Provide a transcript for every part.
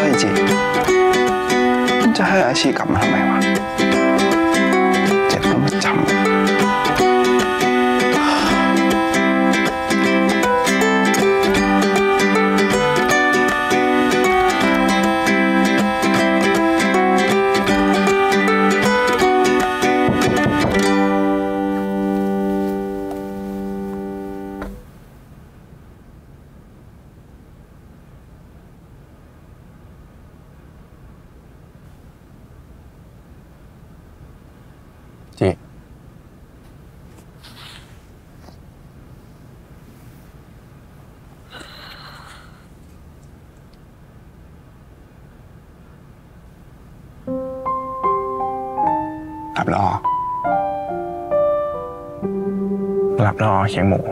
ให้จีมันจะให้อาชีพกลับมาทำไมวะเจ็บแล้วมันจำหลับแล้วหลับแล้วเขียงหมู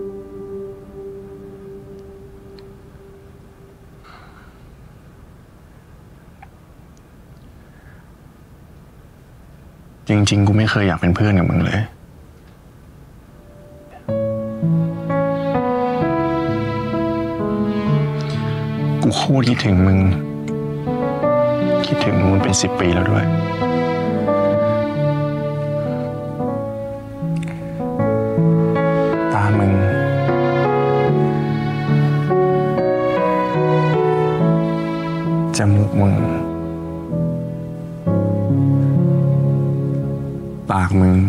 จริงๆกูไม่เคยอยากเป็นเพื่อนกับมึงเลยกูโคตรคิดถึงมึงคิดถึงมึงเป็น10 ปีแล้วด้วยตามึงจมูกมึงปากมึง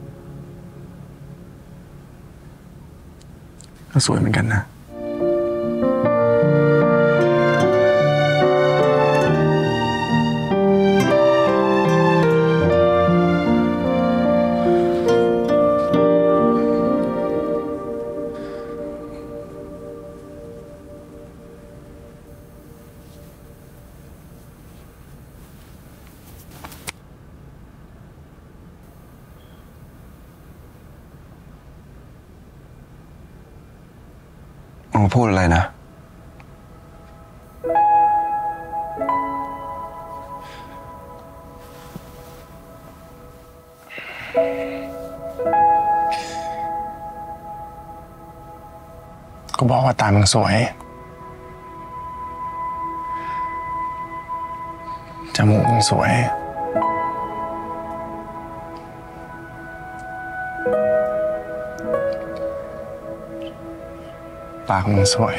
ก็สวยเหมือนกันนะพูดอะไรนะก็บอกว่าตามึงสวยจมูกมึงสวยปากมึงสวย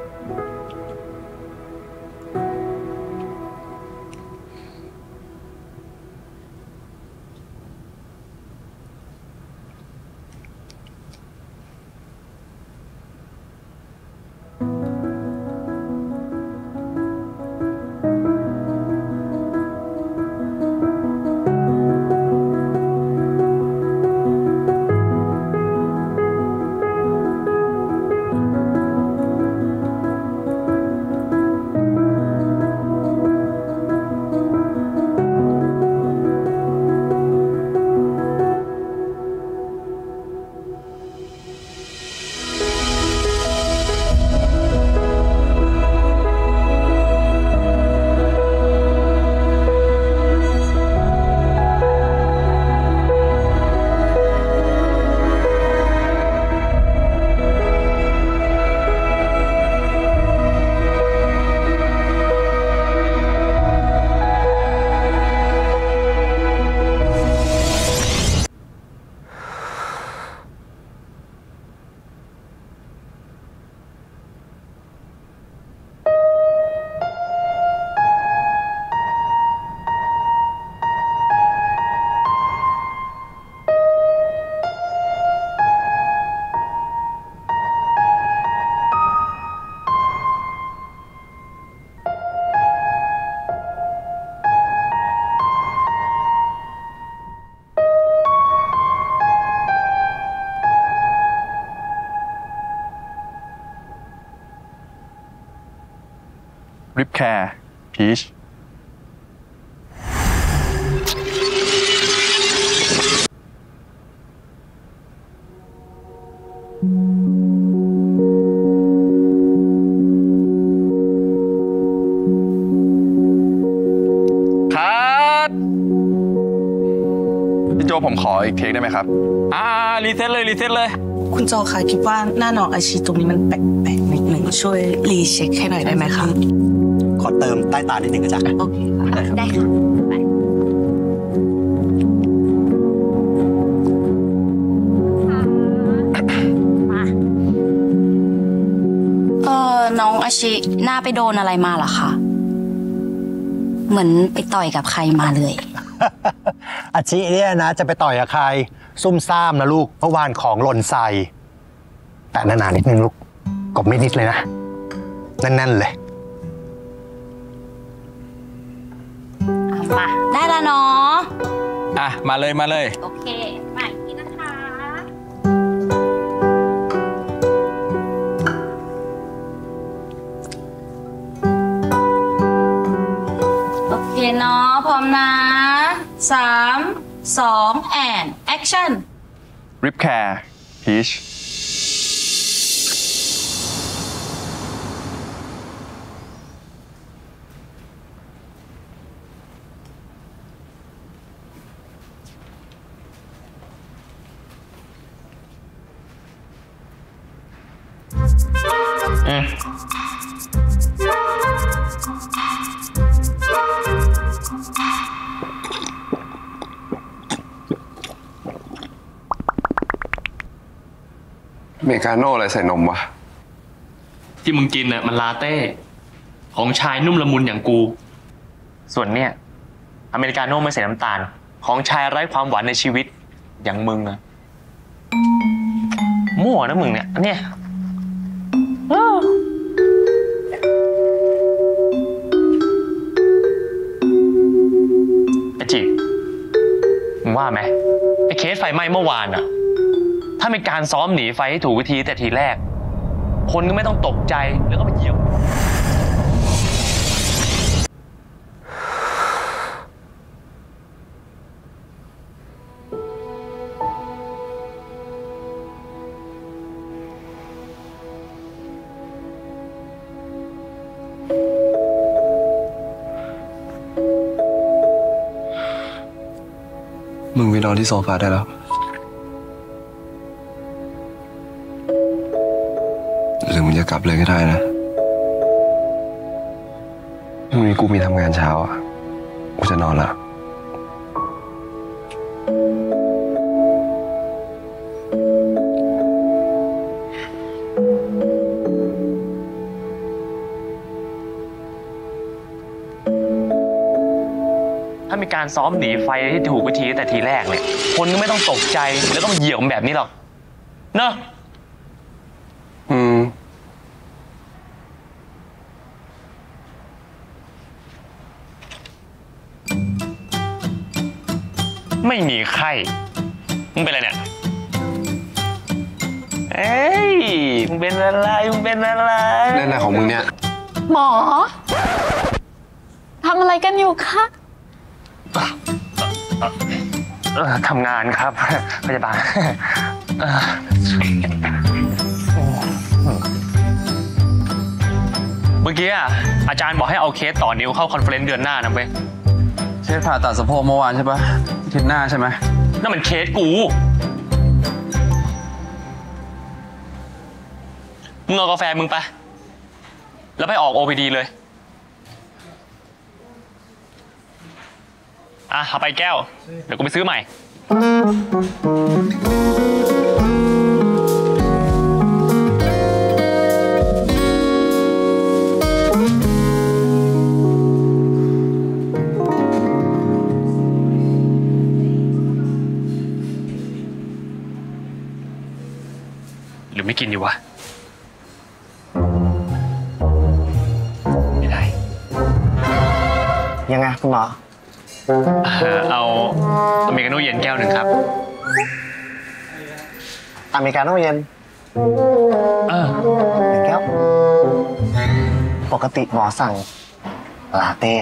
ริปแคร์พีชพี่โจผมขออีกเทคได้ไหมครับรีเซ็ตเลยคุณโจคะคิดว่าหน้าน้องอาชีตรงนี้มันแปลกๆนิดหนึ่งช่วยรีเช็คให้หน่อยได้ไหมคะขอเติมใต้ตานิดนึงนะจ๊ะโอเคค่ะได้ค่ะไปน้องอาชิหน้าไปโดนอะไรมาเหรอคะเหมือนไปต่อยกับใครมาเลยอาชิเนี่ยนะจะไปต่อยกับใครซุ่มซ่ามนะลูกเมื่อวานของหล่นใส่แต่นานๆนิดนึงลูกกบไม่นิดเลยนะแน่นๆเลยมาได้แล้วเนาะมาเลยมาเลยโอเคมาอีกทีนะคะโอเคเนาะพร้อมนะ3 2 and action Rip Care Peach อเมริกาโน่อะไรใส่นมวะที่มึงกินน่ะมันลาเต้ของชายนุ่มละมุนอย่างกู ส่วนเนี่ยอเมริกาโน่ไม่ใส่น้ำตาลของชายไร้ความหวานในชีวิตอย่างมึงอะมั่วนะมึงเนี่ยไอ้จีมึงว่าไหมไอ้เคสไฟไหม้เมื่อวานอะถ้าเป็นการซ้อมหนีไฟให้ถูกวิธีแต่ทีแรกคนก็ไม่ต้องตกใจแล้วก็ไปเหยียบมึงไปนอนที่โซฟาได้แล้วหรือมึงจะกลับเลยก็ได้นะพรุ่งนี้กูมีทำงานเช้าอ่ะกูจะนอนละถ้ามีการซ้อมหนีไฟที่ถูกวิธีแต่ทีแรกเนี่ยคนก็ไม่ต้องตกใจแล้วก็มาเหยียบแบบนี้หรอกเนอะไม่มีไข้มึงเป็นอะไรเนี่ยเอ้ยมึงเป็นอะไรเล่นอะไรของมึงเนี่ยหมอทำอะไรกันอยู่คะทำงานครับพยาบาลเมื่อกี้อาจารย์บอกให้เอาเคสต่อนิ้วเข้าคอนเฟอเรนซ์เดือนหน้านะเว้ยเคสผ่าตัดสะโพกเมื่อวานใช่ปะอาทิตย์หน้าใช่ไหมนั่นมันเคสกูมึงเอากาแฟมึงไปแล้วไปออก OPD เลยเอาไปแก้วเดี๋ยวกูไปซื้อใหม่หรือไม่กินดีวะไม่ได้ยังไงคุณหมอเอาอเมริกาโน่เย็นแก้วหนึ่งครับอเมริกาโน่เย็นแก้วปกติหมอสั่งลาเต้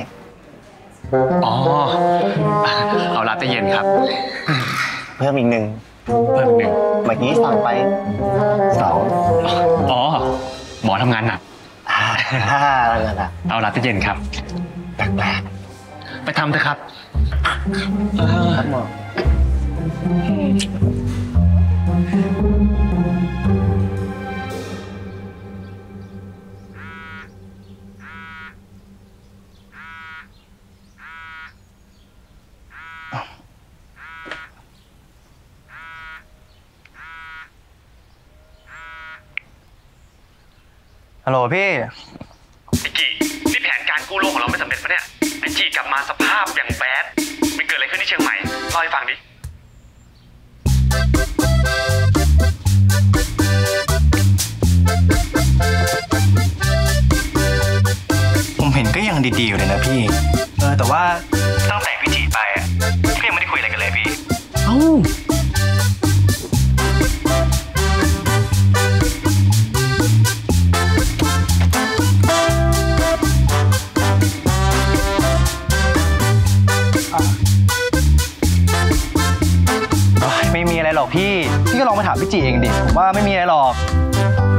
เอาลาเต้เย็นครับเพิ่มอีก1เมื่อกี้สั่งไป2 หมอทำงานหนักเอาลาเต้เย็นครับแปลกไปทำเถอะครับครับหมอฮัลโหลพี่ไอ้จีนี่แผนการกู้โลกของเราไม่สำเร็จปะเนี่ย ไอ้จีกลับมาสภาพอย่างแบดมันเกิดอะไรขึ้นที่เชียงใหม่เล่าให้ฟังดิผมเห็นก็ยังดีๆอยู่เลยนะพี่ แต่ว่าตั้งแต่พี่จีไปอ่ะพี่ยังไม่ได้คุยอะไรกันเลยพี่เอ้าไม่มีอะไรหรอกพี่ก็ลองไปถามพี่จีเองดิผมว่าไม่มีอะไรหรอก